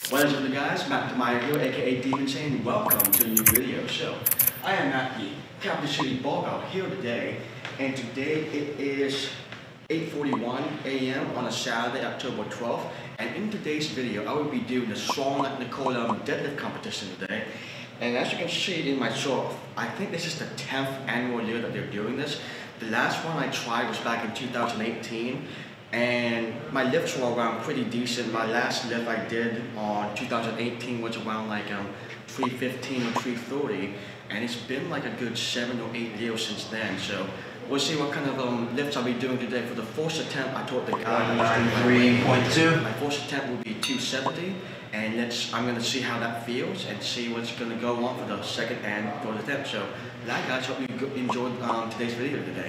What is up guys, Matt Demeyer here, aka Demon Chain. Welcome to a new video show. I am at the Capital City Barbell here today, and today it is 8:41 a.m. on a Saturday, October 12th. And in today's video, I will be doing the Strong Like Nicole deadlift competition today. And as you can see in my short, I think this is the 10th annual year that they're doing this. The last one I tried was back in 2018. And my lifts were around pretty decent. My last lift I did on 2018 was around like 315 or 330, and it's been like a good 7 or 8 years since then. So we'll see what kind of lifts I'll be doing today. For the first attempt, I taught the guy 3.2. My first attempt will be 270, and I'm gonna see how that feels and see what's gonna go on for the second and third attempt. So, that guys, hope you enjoyed today's video today.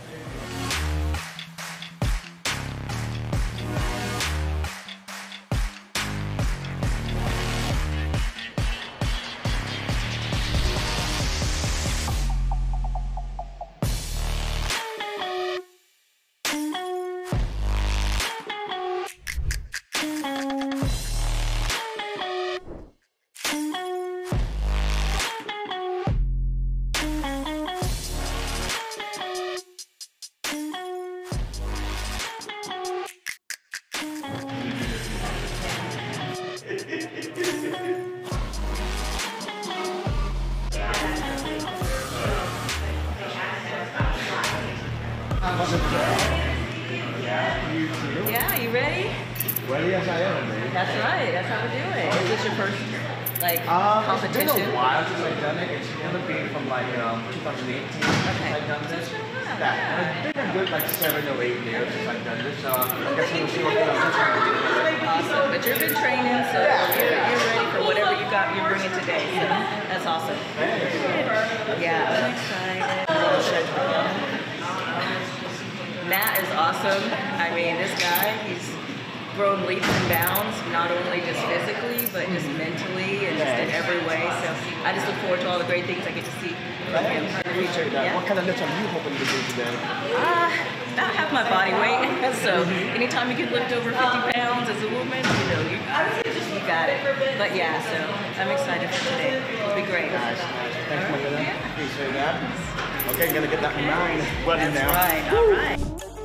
Yeah, you ready? Ready as I am, man. That's right, that's how we do it. Is this your first, competition? It's been a while since I've done it. It's never been from 2018 since I've done this. It's been a good 7 or 8 years since I've done this. I guess we'll see what kind of this one will do. Awesome, but you've been training, so you're ready for whatever you're bringing today. So that's awesome. Yeah, I'm excited. Matt is awesome. I mean, this guy, he's grown leaps and bounds, not only just physically, but just mentally and just in every way. So I just look forward to all the great things I get to see from him in the future. Yeah. What kind of lifts are you hoping to do today? About half my body weight. So anytime you can lift over 50 pounds as a woman, you got it. But yeah, so I'm excited for today. It'll be great. Nice. Thanks, my brother. Appreciate that. Okay, gonna get that nine running now. Right, all right.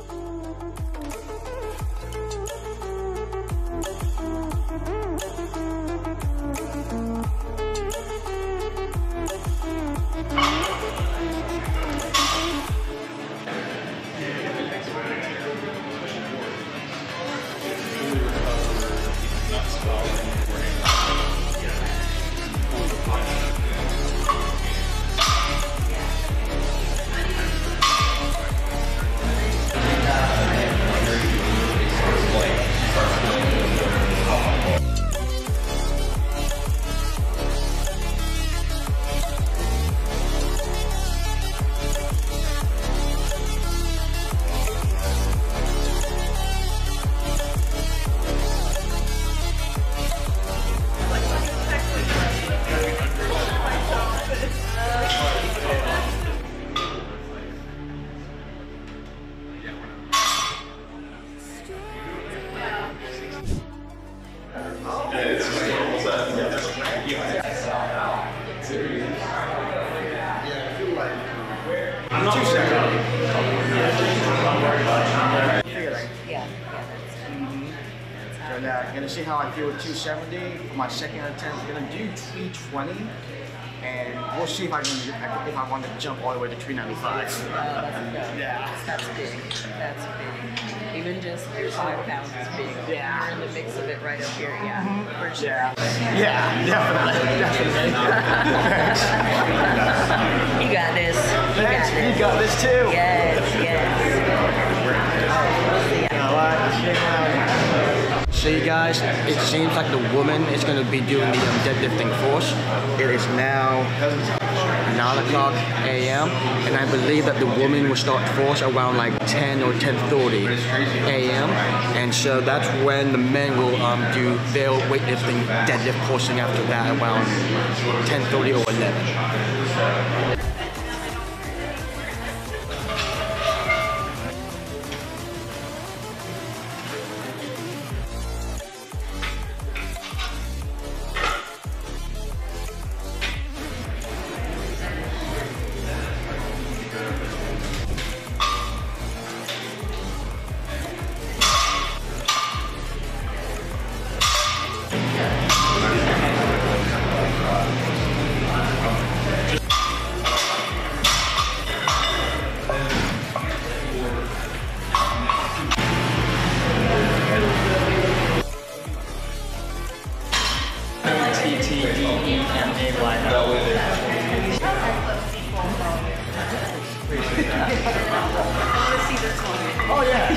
I'm gonna see how I feel with 270 for my second attempt. I'm gonna do 320, and we'll see if I want to jump all the way to 395. That's big. That's big. Even just 5 pounds is big. Yeah. You're in the mix of it right up here. Yeah. For sure. Yeah, definitely. You got this. You got this too. Yes. So you guys, it seems like the woman is going to be doing the deadlifting first. It is now 9 o'clock a.m. and I believe that the woman will start first around 10 or 10:30 a.m. And so that's when the men will do their weightlifting deadlift portion after that around 10:30 or 11. Oh yeah.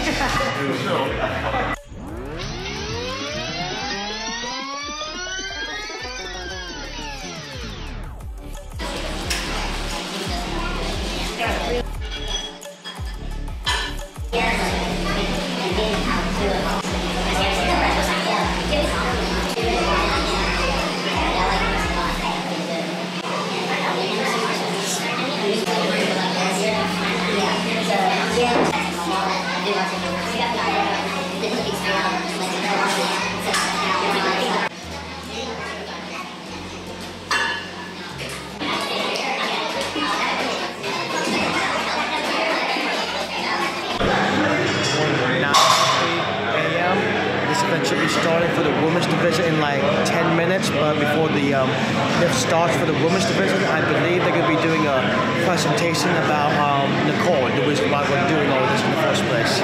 Should be starting for the women's division in like 10 minutes, but before the lift starts for the women's division, I believe they're going to be doing a presentation about Nicole, the reason why we're doing all this in the first place.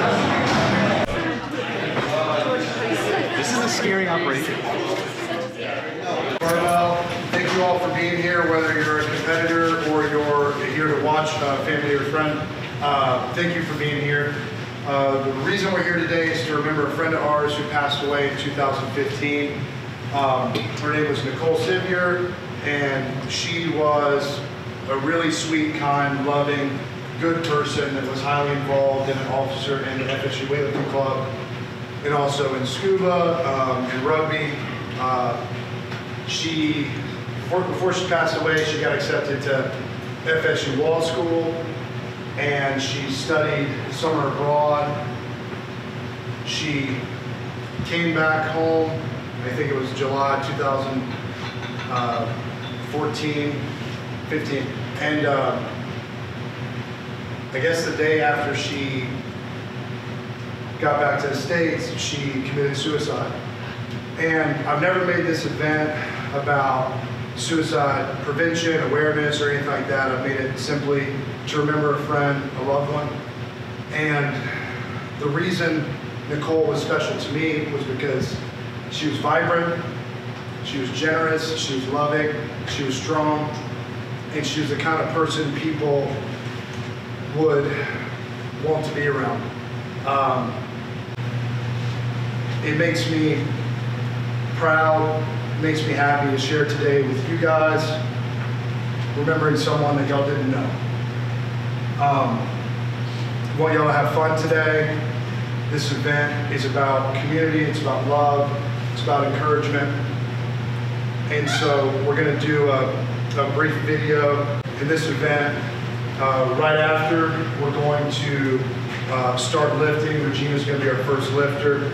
This is a scary operation. Barbell, thank you all for being here, whether you're a competitor or you're here to watch a family or friend. Thank you for being here. The reason we're here today is to remember a friend of ours who passed away in 2015. Her name was Nicole, and she was a really sweet, kind, loving, good person that was highly involved in an officer in the FSU weightlifting club, and also in scuba and rugby. Before she passed away, she got accepted to FSU Law School, and she studied summer abroad. She came back home, I think it was July 2014, 15, and I guess the day after she got back to the States, she committed suicide. And I've never made this event about suicide prevention, awareness, or anything like that. I've made it simply to remember a friend, a loved one. And the reason Nicole was special to me was because she was vibrant, she was generous, she was loving, she was strong, and she was the kind of person people would want to be around. It makes me proud, it makes me happy to share today with you guys, remembering someone that y'all didn't know. I want y'all to have fun today. This event is about community, it's about love, it's about encouragement. And so we're going to do a brief video in this event. Right after, we're going to start lifting. Regina's going to be our first lifter.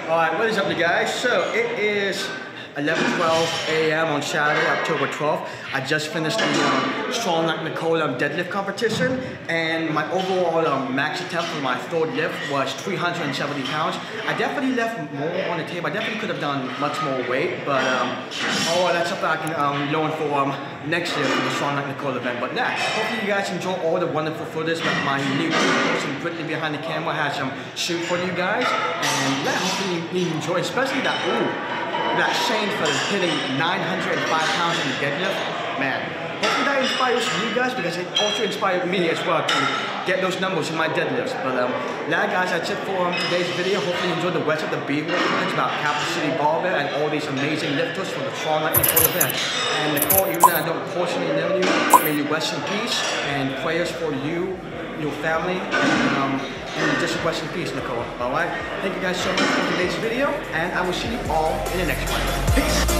Alright, what is up, you guys? So it is 11:12 a.m. on Saturday, October 12th. I just finished the Strong Like Nicole deadlift competition, and my overall max attempt for my third lift was 370 pounds. I definitely left more on the table. I definitely could have done much more weight, but that's something I can learn for next year for the Strong Like Nicole event. But yeah, hopefully you guys enjoy all the wonderful footage that my new person Brittany behind the camera has shoot for you guys, and yeah, hopefully you enjoy, especially that that Shane for hitting 905 pounds in the deadlift. Man, hopefully that inspires you guys, because it also inspired me as well to get those numbers in my deadlifts. But yeah, guys, that's it for today's video. Hopefully you enjoyed the rest of the B-roll footage about Capital City Barbell and all these amazing lifters for the Strong Like Nicole event. And Nicole, even though I don't personally know you, may you rest in peace, and prayers for you, your family, and just rest in peace, Nicole. Alright? Thank you guys so much for today's video, and I will see you all in the next one. Peace!